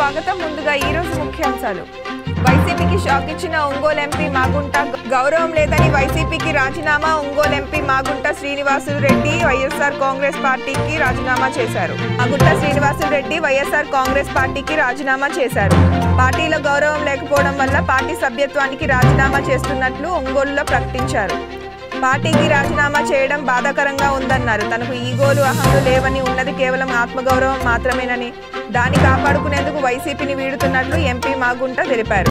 స్వాగతం. ముందుగా ఈ రోజు ముఖ్యాంశాలు. వైసీపీకి షాక్ ఇచ్చిన ఒంగోలు ఎంపీ మాగుంట. గౌరవం లేదని వైసీపీకి రాజీనామా. Ongole MP Magunta Srinivasulu Reddy YSR Congress పార్టీకి రాజీనామా చేశారు. మాగుంట శ్రీనివాసులు రెడ్డి వైఎస్ఆర్ కాంగ్రెస్ పార్టీకి రాజీనామా చేశారు. పార్టీలో గౌరవం లేకపోవడం వల్ల పార్టీ సభ్యత్వానికి రాజీనామా చేస్తున్నట్లు ఒంగోలులో ప్రకటించారు. పార్టీకి రాజీనామా చేయడం బాధాకరంగా ఉందన్నారు. తనకు ఈగోలు అహంలు లేవని, ఉన్నది కేవలం ఆత్మగౌరవం మాత్రమేనని, దాన్ని కాపాడుకునేందుకు వైసీపీని వీడుతున్నట్లు ఎంపీ మాగుంట తెలిపారు.